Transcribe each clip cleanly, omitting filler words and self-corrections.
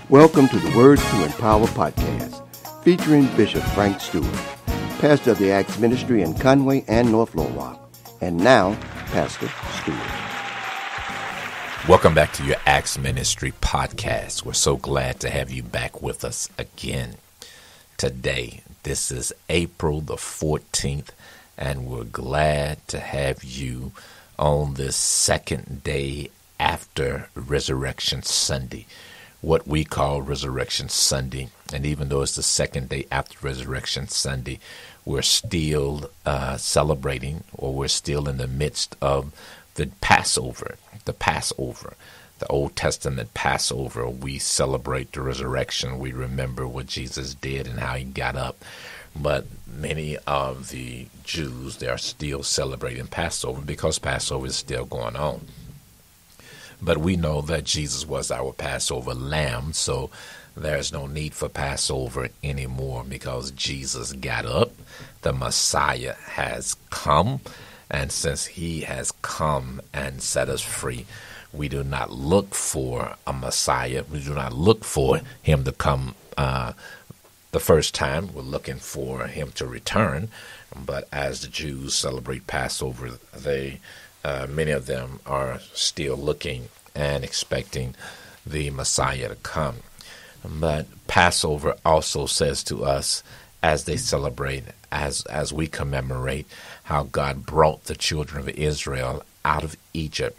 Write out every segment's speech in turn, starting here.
Welcome to the Words to Empower podcast, featuring Bishop Frank Stewart, pastor of the Acts Ministry in Conway and North Little Rock. And now, Pastor Stewart. Welcome back to your Acts Ministry podcast. We're so glad to have you back with us again today. This is April the 14th, and we're glad to have you on this second day after Resurrection Sunday, what we call Resurrection Sunday. And even though it's the second day after Resurrection Sunday, we're still celebrating, or we're still in the midst of the Passover, the Old Testament Passover. We celebrate the resurrection. We remember what Jesus did and how he got up. But many of the Jews, they are still celebrating Passover because Passover is still going on. But we know that Jesus was our Passover lamb, so there's no need for Passover anymore because Jesus got up. The Messiah has come, and since he has come and set us free, we do not look for a Messiah. We do not look for him to come the first time. We're looking for him to return. But as the Jews celebrate Passover, many of them are still looking and expecting the Messiah to come. But Passover also says to us, as they celebrate, as we commemorate how God brought the children of Israel out of Egypt,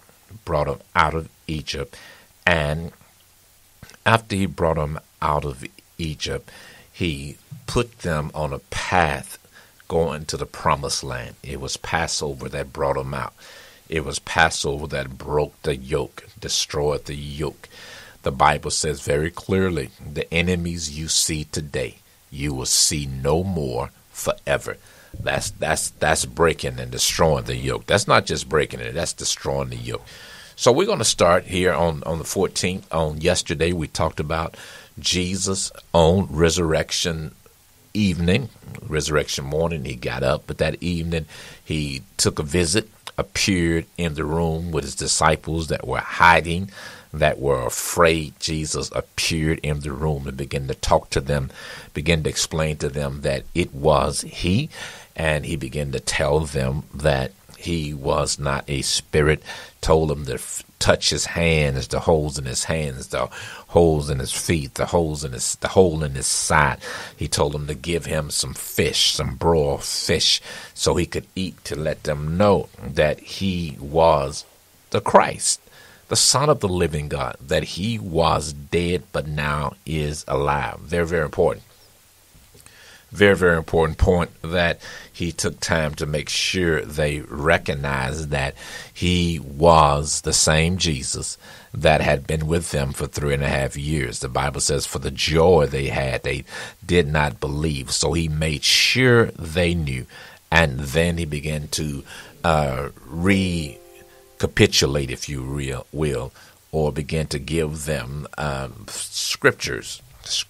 and after he brought them out of Egypt, he put them on a path going to the promised land. It was Passover that brought them out. It was Passover that broke the yoke, destroyed the yoke. The Bible says very clearly, the enemies you see today, you will see no more forever. That's breaking and destroying the yoke. That's not just breaking it, that's destroying the yoke. So we're going to start here on the 14th. On yesterday, we talked about Jesus on resurrection evening, resurrection morning. He got up, but that evening he took a visit, appeared in the room with his disciples that were hiding, that were afraid. Jesus appeared in the room and began to talk to them, began to explain to them that it was he, and he began to tell them that he was not a spirit, told them to touch his hands, the holes in his hands, the holes in his feet, the hole in his side. He told them to give him some fish, some broiled fish, so he could eat, to let them know that he was the Christ, the Son of the living God, that he was dead but now is alive. Very, very important. Very, very important point that he took time to make sure they recognized that he was the same Jesus that had been with them for 3.5 years. The Bible says for the joy they had, they did not believe. So he made sure they knew. And then he began to recapitulate, if you will, or begin to give them scriptures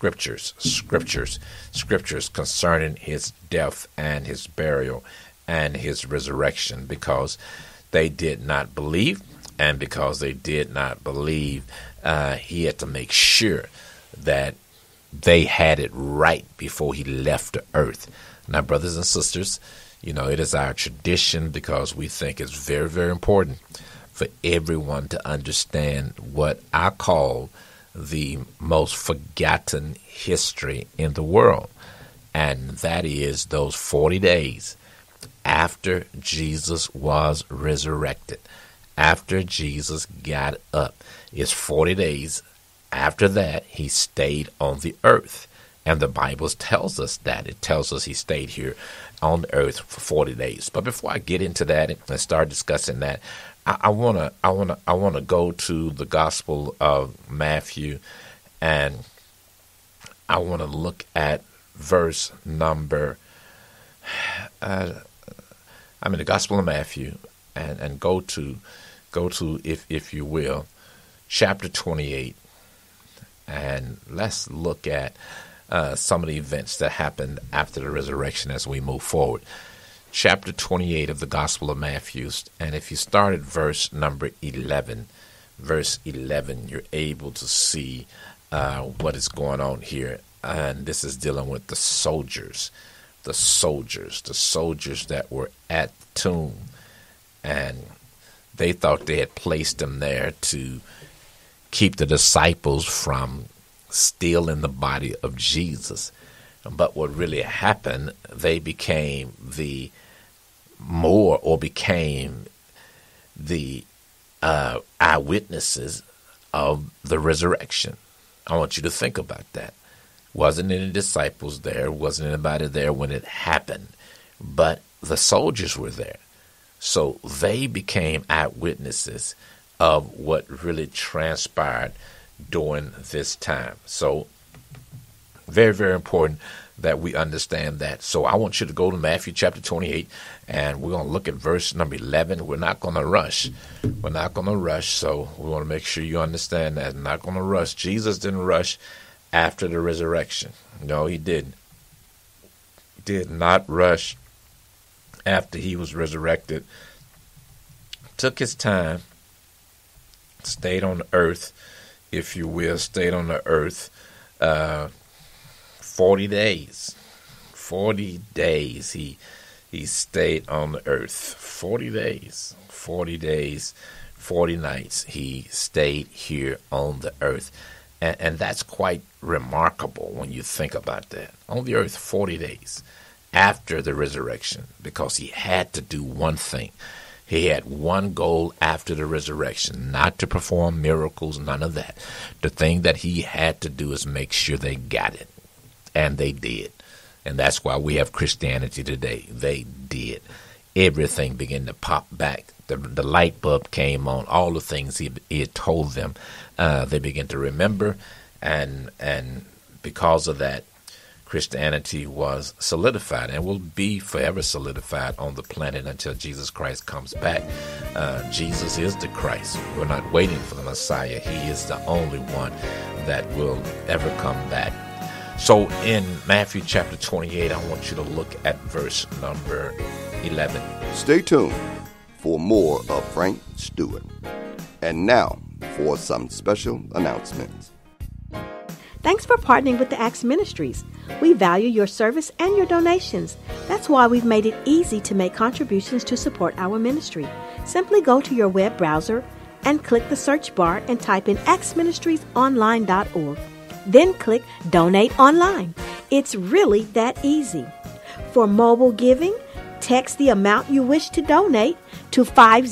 concerning his death and his burial and his resurrection, because they did not believe. And because they did not believe, he had to make sure that they had it right before he left the earth. Now, brothers and sisters, it is our tradition, because we think it's very, very important for everyone to understand what I call the most forgotten history in the world, and that is those 40 days after Jesus was resurrected, after Jesus got up. It's 40 days after that he stayed on the earth, and the Bible tells us that. It tells us he stayed here on the earth for 40 days. But before I get into that and start discussing that, I wanna go to the Gospel of Matthew, and I want to look at verse number. The Gospel of Matthew, and go to if you will, chapter 28, and let's look at some of the events that happened after the resurrection as we move forward. Chapter 28 of the Gospel of Matthew, and if you start at verse number 11, you're able to see what is going on here. And this is dealing with the soldiers that were at the tomb. And they thought they had placed them there to keep the disciples from stealing the body of Jesus. But what really happened, they became the eyewitnesses of the resurrection. I want you to think about that. Wasn't any disciples there, wasn't anybody there when it happened, but the soldiers were there. So they became eyewitnesses of what really transpired during this time. So very, very important that we understand that. So I want you to go to Matthew chapter 28, and we're going to look at verse number 11. We're not going to rush. So we want to make sure you understand that. We're not going to rush. Jesus didn't rush after the resurrection. No, he didn't. He did not rush after he was resurrected. Took his time, stayed on the earth, if you will, 40 days. 40 days he stayed on the earth. 40 days, 40 nights he stayed here on the earth. And that's quite remarkable when you think about that. On the earth 40 days after the resurrection, because he had to do one thing. He had one goal after the resurrection, not to perform miracles, none of that. The thing that he had to do is make sure they got it. And they did. And that's why we have Christianity today. They did. Everything began to pop back. The light bulb came on. All the things he had told them, they began to remember. And because of that, Christianity was solidified and will be forever solidified on the planet until Jesus Christ comes back. Jesus is the Christ. We're not waiting for the Messiah. He is the only one that will ever come back. So in Matthew chapter 28, I want you to look at verse number 11. Stay tuned for more of Frank Stewart. And now for some special announcements. Thanks for partnering with the Acts Ministries. We value your service and your donations. That's why we've made it easy to make contributions to support our ministry. Simply go to your web browser and click the search bar and type in actsministriesonline.org. Then click Donate Online. It's really that easy. For mobile giving, text the amount you wish to donate to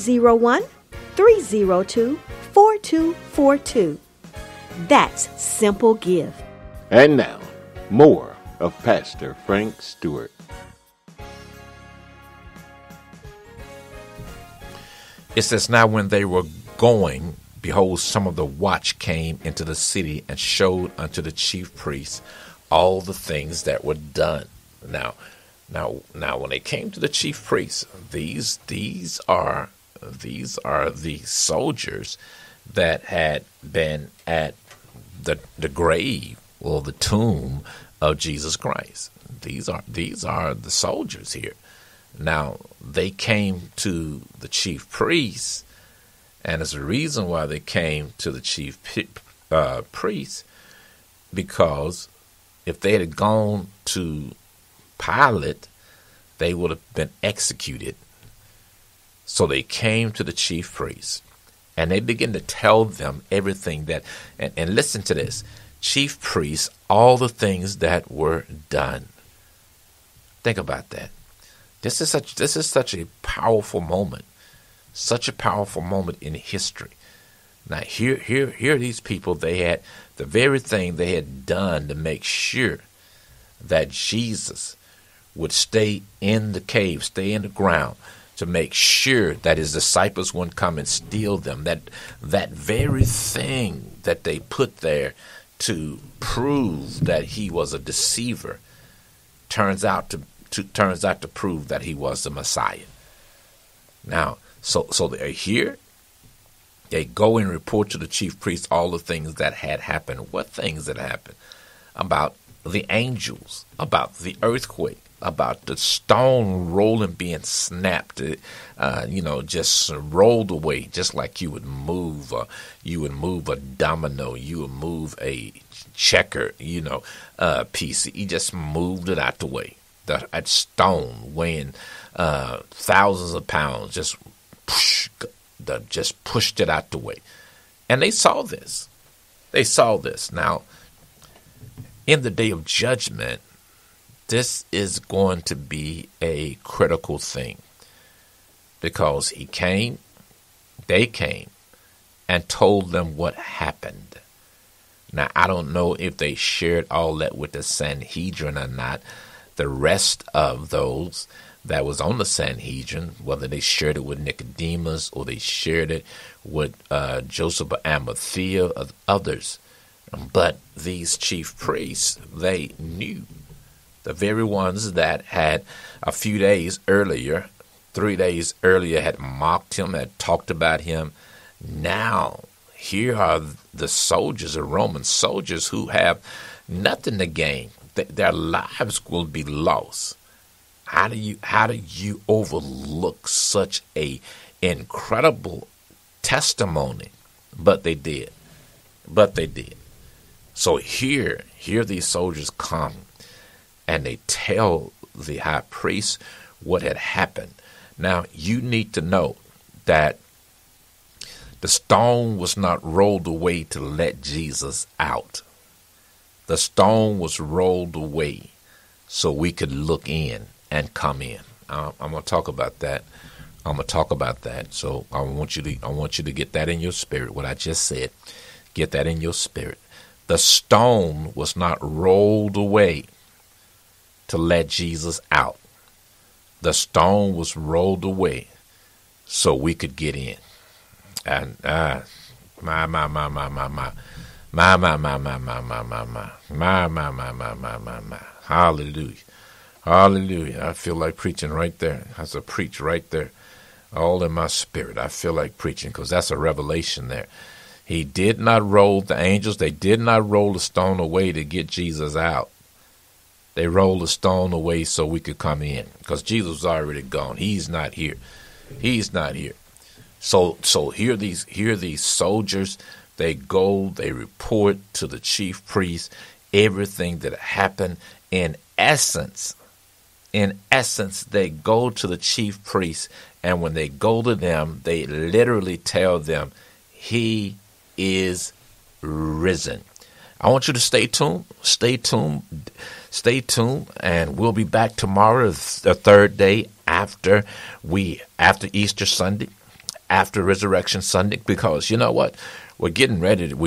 501-302-4242. That's Simple Give. And now, more of Pastor Frank Stewart. It says, now when they were going, behold, some of the watch came into the city and showed unto the chief priests all the things that were done. Now, when they came to the chief priests, these are the soldiers that had been at the grave or the tomb of Jesus Christ. These are the soldiers here. Now, they came to the chief priests, and there's a reason why they came to the chief priests, because if they had gone to Pilate, they would have been executed. So they came to the chief priests, and they began to tell them everything that, and listen to this, chief priests, all the things that were done. Think about that. This is such a powerful moment. Such a powerful moment in history. Now, here are these people. They had the very thing they had done to make sure that Jesus would stay in the cave, stay in the ground, to make sure that his disciples wouldn't come and steal them. That very thing that they put there to prove that he was a deceiver turns out to prove that he was the Messiah. Now, so they're here. They go and report to the chief priest all the things that had happened. What things had happened? About the angels, about the earthquake, about the stone rolling, being snapped, just rolled away, just like you would move a domino, you would move a checker, piece. He just moved it out the way. That stone weighing thousands of pounds just pushed it out the way. And they saw this. Now, in the day of judgment, this is going to be a critical thing, because they came and told them what happened. Now, I don't know if they shared all that with the Sanhedrin or not. The rest of those that was on the Sanhedrin, whether they shared it with Nicodemus or they shared it with Joseph of Arimathea or others. But these chief priests, they knew. The very ones that had a few days earlier, 3 days earlier, had mocked him, had talked about him. Now, here are the soldiers, the Roman soldiers, who have nothing to gain. Their lives will be lost. How do you overlook such a incredible testimony? But they did. So here these soldiers come, and they tell the high priest what had happened. Now, you need to know that the stone was not rolled away to let Jesus out. The stone was rolled away so we could look in and come in. I'm going to talk about that. So I want you to get that in your spirit, what I just said. Get that in your spirit. The stone was not rolled away to let Jesus out. The stone was rolled away so we could get in. And my. Hallelujah. I feel like preaching right there. That's a preach right there. All in my spirit. I feel like preaching, because that's a revelation there. He did not roll, the angels, they did not roll the stone away to get Jesus out. They rolled the stone away so we could come in, because Jesus was already gone. He's not here. So here these soldiers, they go, they report to the chief priest everything that happened. In essence, they go to the chief priest, and when they go to them, they literally tell them, he is risen. I want you to stay tuned, and we'll be back tomorrow, the third day after Easter Sunday, after Resurrection Sunday, because you know what? We're getting ready to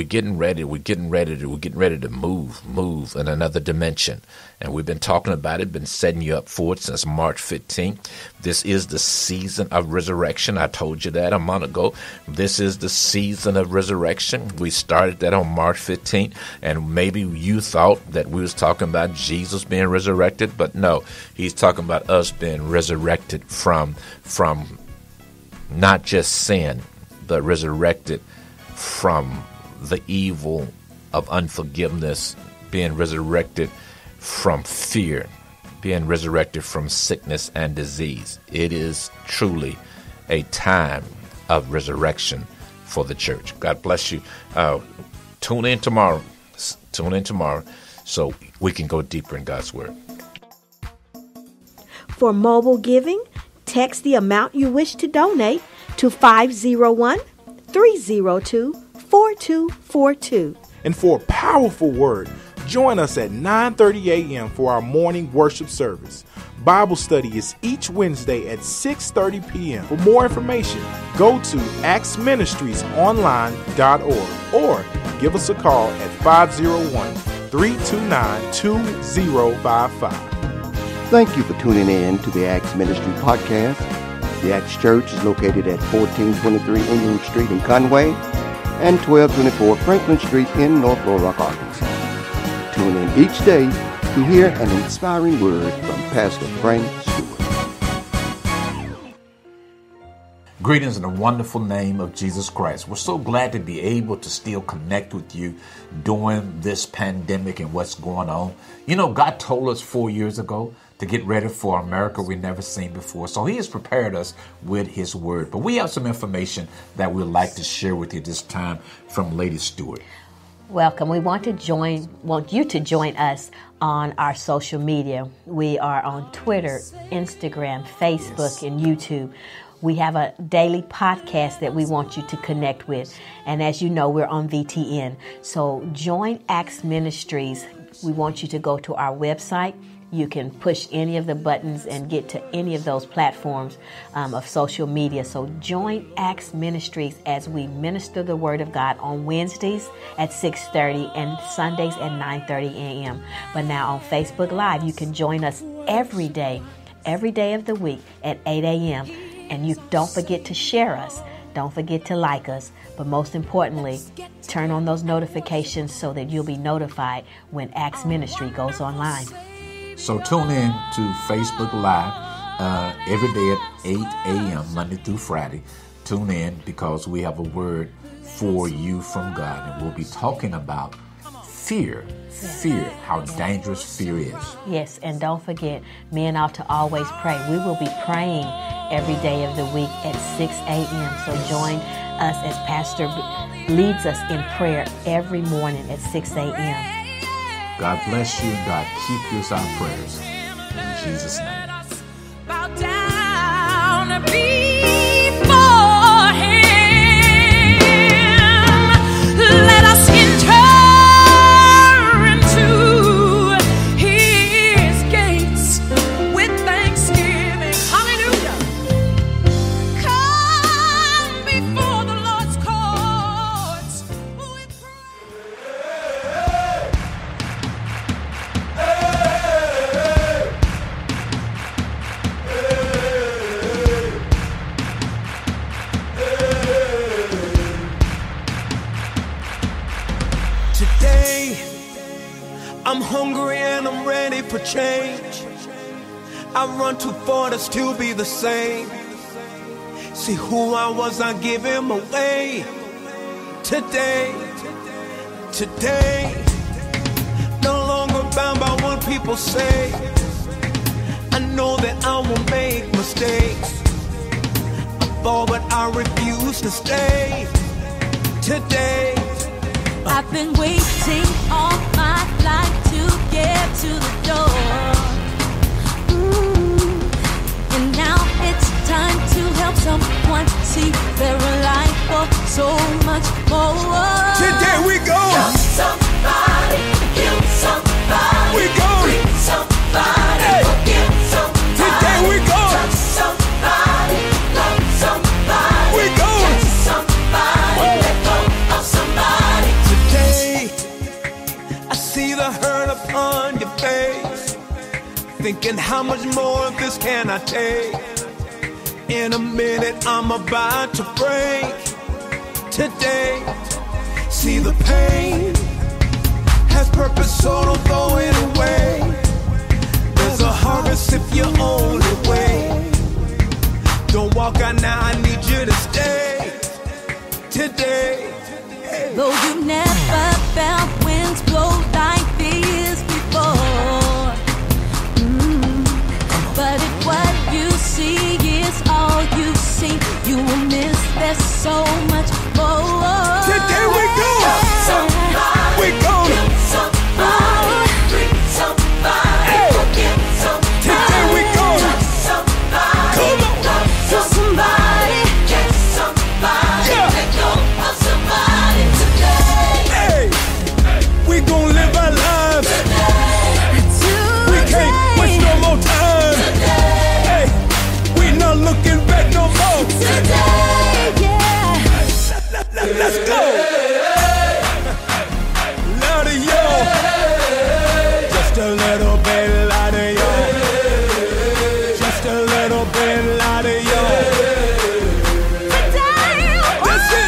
move in another dimension. And we've been talking about it, been setting you up for it since March 15th. This is the season of resurrection. I told you that a month ago. This is the season of resurrection. We started that on March 15th, and maybe you thought that we was talking about Jesus being resurrected, but no, he's talking about us being resurrected from not just sin, but resurrected from the evil of unforgiveness, being resurrected from fear, being resurrected from sickness and disease. It is truly a time of resurrection for the church. God bless you. Tune in tomorrow so we can go deeper in God's Word. For mobile giving, text the amount you wish to donate to 501-302-4242. And for a powerful word, join us at 9:30 a.m. for our morning worship service. Bible study is each Wednesday at 6:30 p.m. For more information, go to actsministriesonline.org or give us a call at 501-329-2055. Thank you for tuning in to the Acts Ministry Podcast. The Acts Church is located at 1423 England Street in Conway and 1224 Franklin Street in North Little Rock, Arkansas. Tune in each day to hear an inspiring word from Pastor Frank Stewart. Greetings in the wonderful name of Jesus Christ. We're so glad to be able to still connect with you during this pandemic and what's going on. You know, God told us 4 years ago to get ready for America we've never seen before. So he has prepared us with his word. But we have some information that we'd like to share with you this time from Lady Stewart. Welcome. We want you to join us on our social media. We are on Twitter, Instagram, Facebook, and YouTube. We have a daily podcast that we want you to connect with. And as you know, we're on VTN. So join Acts Ministries. We want you to go to our website. You can push any of the buttons and get to any of those platforms of social media. So join Acts Ministries as we minister the Word of God on Wednesdays at 6:30 and Sundays at 9:30 a.m. But now on Facebook Live, you can join us every day of the week at 8 a.m. And you don't forget to share us. Don't forget to like us. But most importantly, turn on those notifications so that you'll be notified when Acts Ministry goes online. So tune in to Facebook Live every day at 8 a.m. Monday through Friday. Tune in because we have a word for you from God. And we'll be talking about fear, how dangerous fear is. Yes, and don't forget, men ought to always pray. We will be praying every day of the week at 6 a.m. So join us as Pastor leads us in prayer every morning at 6 a.m. God bless you and God keep you as our prayers. In Jesus' name. Bow down before Him. Let us enter into His gates with thanksgiving. Hallelujah. Come before the Lord's courts with praise. Today, I'm hungry and I'm ready for change. I run too far to still be the same. See who I was, I give Him away. Today, no longer bound by what people say. I know that I will make mistakes. I fall, but I refuse to stay. Today, I've been waiting all my life to get to the door. And now it's time to help someone see their life for so much more. today we go. Love somebody, heal somebody, We go. free somebody, Hey. forgive somebody, Today we go. touch somebody, love somebody, We go. catch somebody, let go of somebody. Today, I see the hurt upon your face, thinking how much more of this can I take? In a minute, I'm about to break. Today, see the pain has purpose, so don't throw it away. There's a harvest if you only wait. Don't walk out now, I need you to stay. Today, Though you never felt winds blow like this before, but if what you see is all you see, you will miss there's so much more. today we go. Somebody, We go. somebody, free somebody, Hey. forgive somebody, Today we go. touch somebody, Come on. love somebody, catch somebody, Yeah. let go of somebody today. Hey, we gon' live our lives. We can't waste no more time. Hey, we not looking back no more. Let's go. Louder, y'all. Just a little bit louder, y'all. Just a little bit louder, y'all. That's it.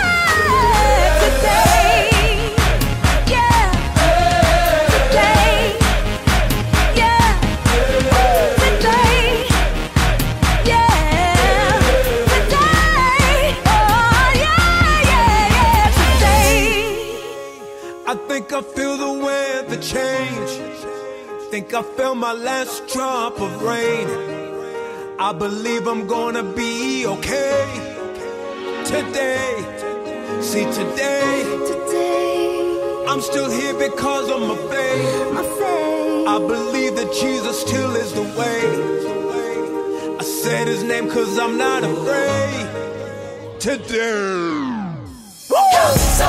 I think I feel the wind, the change. Think I felt my last drop of rain. I believe I'm gonna be okay. Today, see today, I'm still here because of my faith. I believe that Jesus still is the way. I said his name cause I'm not afraid. Today. Woo!